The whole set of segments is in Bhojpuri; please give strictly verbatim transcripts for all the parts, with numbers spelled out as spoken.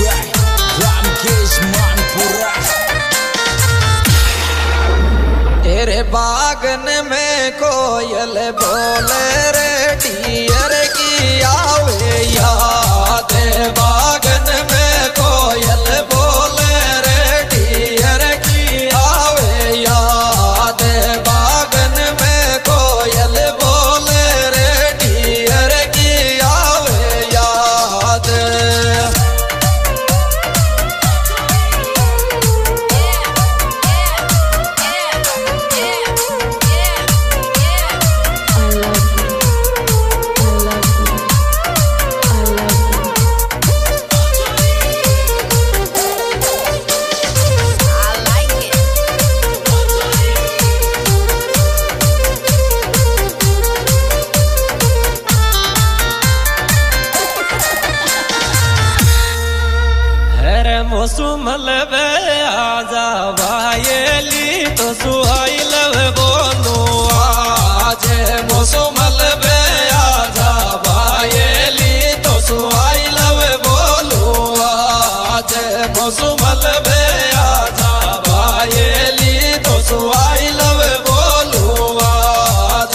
तेरे बागन में कोयल बोले रे डियर की आवे याद। बागन में कोयल बोले रे डियर की आवे याद। बागन में कोयल बोले रे डियर की आवे याद। मौसम लवे आजा वायली तो सुहाई लवे बोलो आज। मौसम लवे आजा वायली तो सुहाई लवे बोलो आज। मौसम लवे आजा वायली तो सुहाई लवे बोलो आज।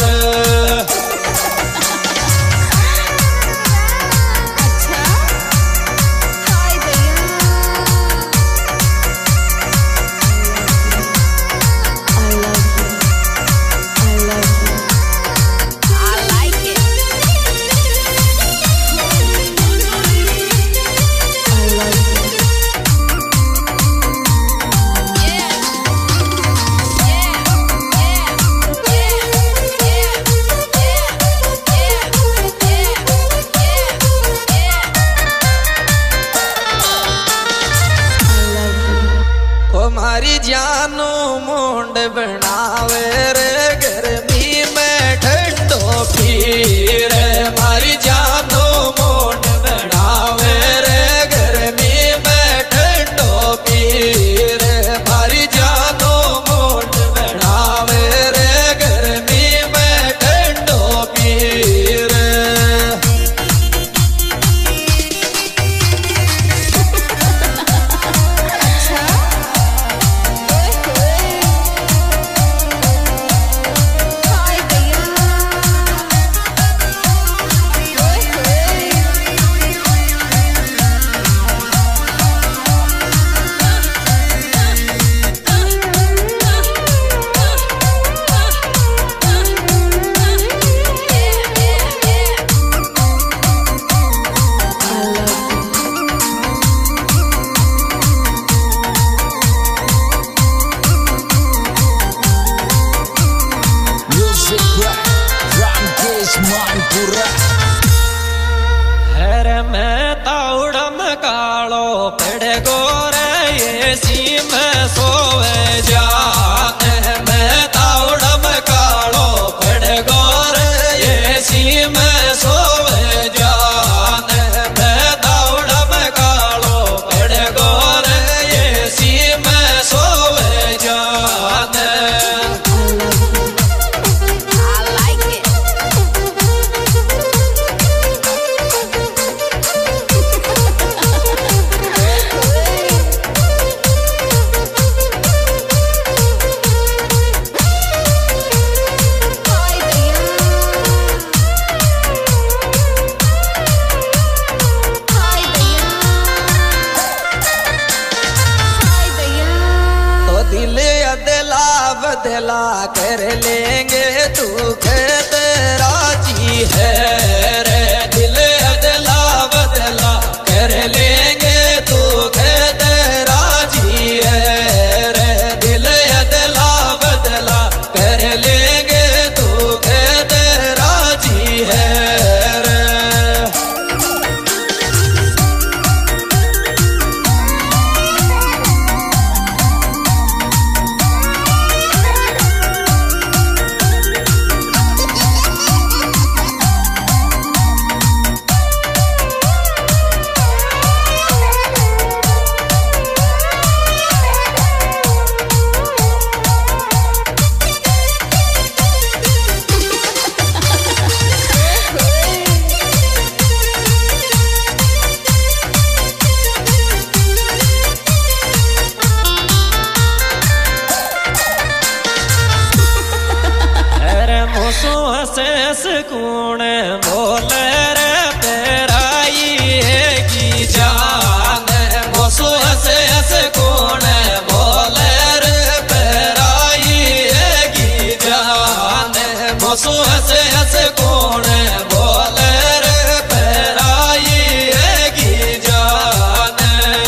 हमारी जानू मुंड बनावे रे गर्मी में ठंडो पीर। हमारी जानू मुंड बनावे रे गर्मी में ठंडो पीर। हमारी जानू मुंड बनावे रे गर्मी में ठंडो पीर। हर मैं ताउड़म कालो पेड़ गोरे ये सीम सोवे जान। मैं ताउड़म कालो पेड़ गोरे ये सीम सोवे जान। मैं ताउड़म कालो पेड़ गोरे ये सीम सोवे जान। दिल अदला बदला कर लेंगे तू खेत राजी है रे। दिल अदला बदला कर लेंगे तू खेत राजी है रे। दिल अदला बदला कर लेंगे तू खेत राजी है रे। से सुकून बोले रे पेराई की जान मोसो से सुकून बोले रे पेराई की जान मोसो से सुकून बोले रे पेराई की जान।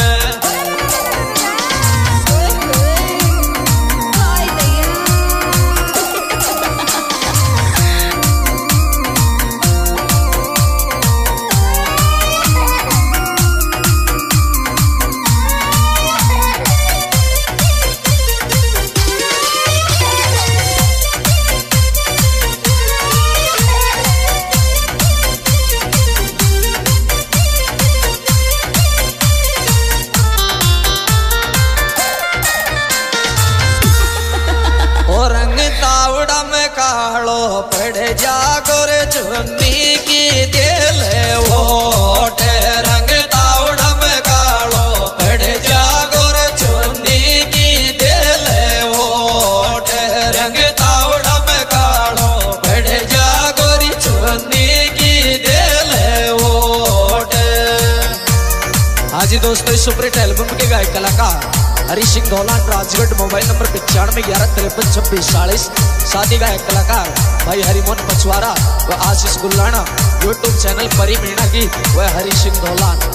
पड़ जागो रे चुन्नी की दिल वोट रंग तावड़ा में कालो पड़ जागो रे चुन्नी की दिल वोट रंग तावड़ा में कालो पड़ जागो रे चुन्नी की दिल वोट। हाँ जी दोस्तों, इस सुपरहिट एल्बम के गायक कलाकार हरी सिंह धौलान, राजगढ़, मोबाइल नंबर पचानवे ग्यारह तिरपन छब्बीस चालीस। शादी गायक कलाकार भाई हरिमोहन पछवारा व आशीष गुल्लाना। यूट्यूब चैनल परी मीणा की व हरी सिंह धौलान।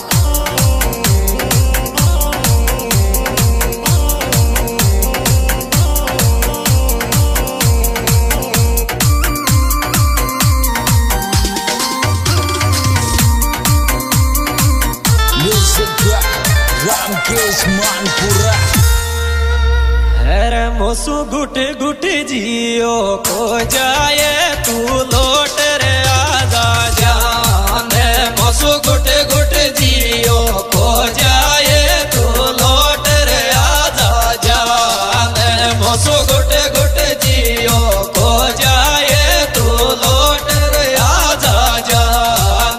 अरे मोसू गुट गुट जियो को जाए तू लौट रे आजा जान मोसू गुट गुट जियो को जाए तू लौट रे आजा जान मोसू गुट गुट जियो को जाए तू लौट रे आजा जान।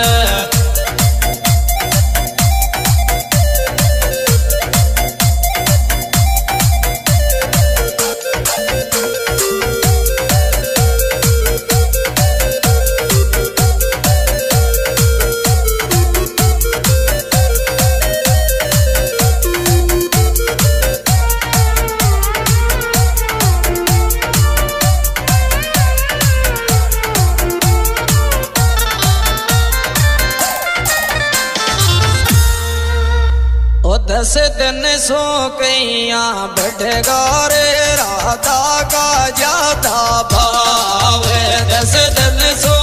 दस दिन सो कैया बैठेगा रे राधा का ज्यादा भाव। दस दिन सो